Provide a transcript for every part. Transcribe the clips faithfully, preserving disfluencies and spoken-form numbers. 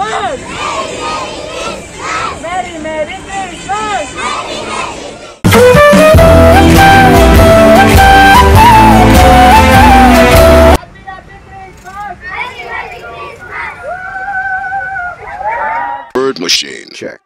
Christmas! Merry, Merry Christmas! Happy, Happy Christmas! Merry, Merry Christmas! Bird machine. Check.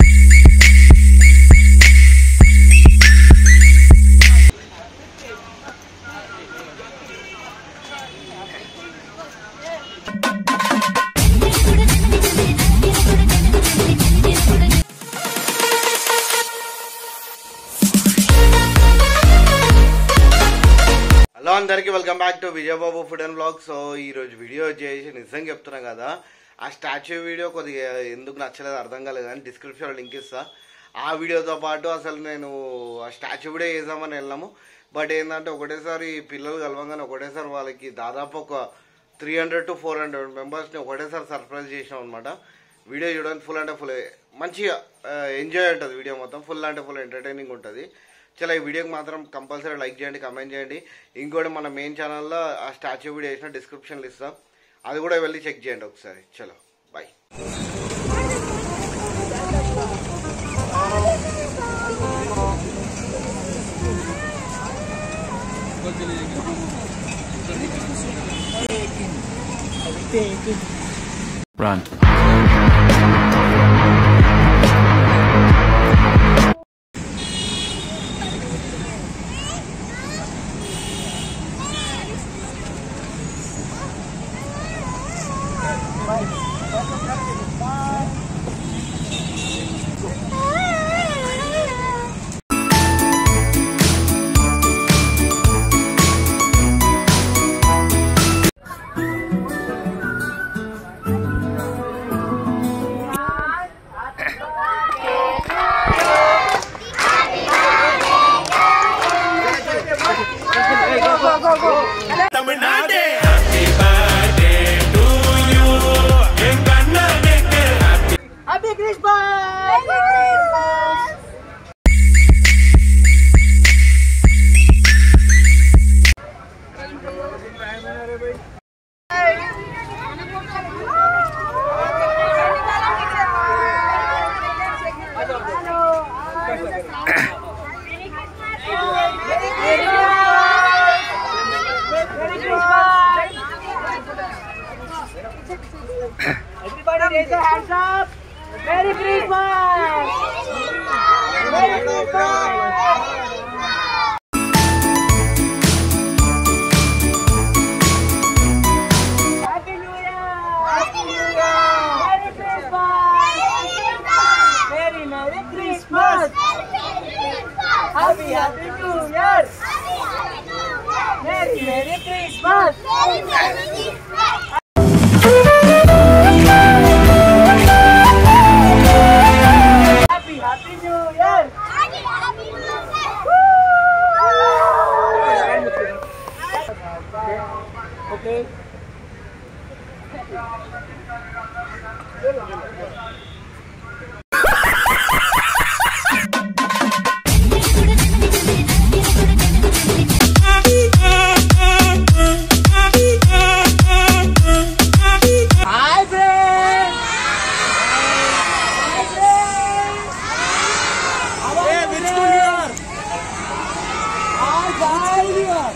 Hello అందరికీ welcome back to Vijayababu food and blog. So ఈరోజు video చేసి నిజంగా చెప్తున్నాం కదా, ఆ statue video కొద్దిగా ఎందుకు నచ్చలేదు అర్థం కాలేదు కానీ డిస్క్రిప్షన్లో లింక్ ఇస్తా. ఆ వీడియోతో పాటు అసలు నేను ఆ స్టాచ్యూ వీడియో వేసామని వెళ్ళాము. బట్ ఏంటంటే ఒకటేసారి పిల్లలు కలవంగానే ఒకటేసారి వాళ్ళకి దాదాపు ఒక three hundred to four hundred మెంబర్స్ని ఒకటేసారి సర్ప్రైజ్ చేసాం అనమాట. వీడియో చూడడానికి ఫుల్ అంటే ఫుల్ మంచిగా ఎంజాయ్ ఉంటుంది. వీడియో మొత్తం ఫుల్ అంటే ఫుల్ ఎంటర్టైనింగ్ ఉంటుంది. చలో ఈ వీడియోకి మాత్రం కంపల్సరీ లైక్ చేయండి, కమెంట్ చేయండి. ఇంకోటి మన మెయిన్ ఛానల్లో ఆ స్టాచ్యూ వీడియో వేసిన డిస్క్రిప్షన్లో ఇస్తాం, అది కూడా వెళ్ళి చెక్ చేయండి ఒకసారి. చలో bye. Run. Happy Christmas! Everybody raise your hands up. Merry Christmas! Merry Christmas! Happy New Year! Happy New Year! Merry Christmas! Merry Merry Christmas! Happy Happy New Year! Merry Merry Christmas! Happy Happy New Year! Okay. Hi friends! Hi friends! How are you friends? Hi guys!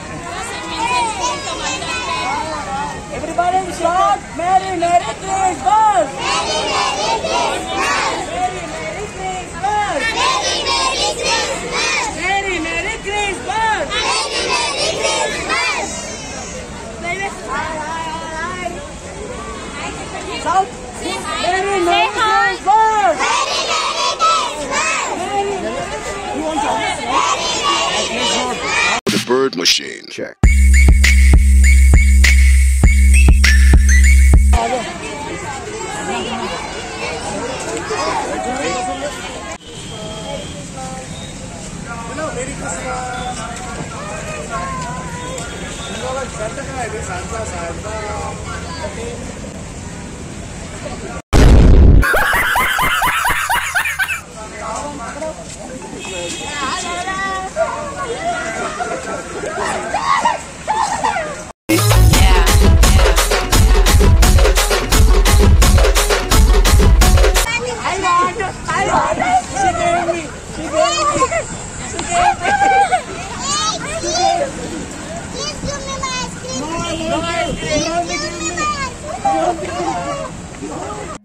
Everybody shout Merry Merry Christmas! Merry Merry Christmas! Merry Merry Christmas! Merry Merry Christmas! Merry Merry Christmas! Merry Merry Christmas! Hi hi hi! Shout Merry Merry Christmas! Merry Merry Christmas! Merry Merry You want to The bird machine. Check.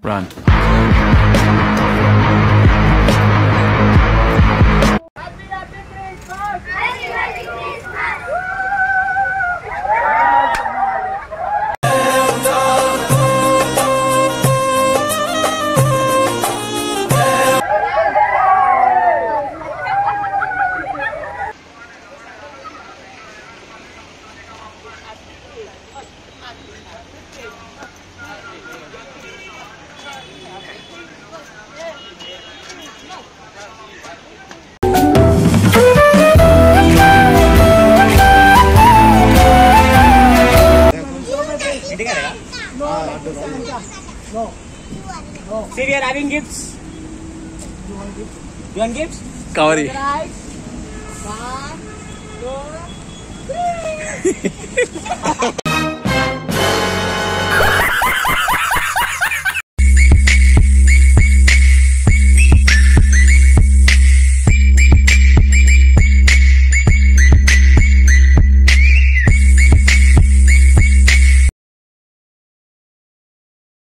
Run. Happy Happy Christmas! Happy Happy Christmas! No. No. See, we are having gifts. You want gifts? You want gifts? Kaveri. Right. One, two, three.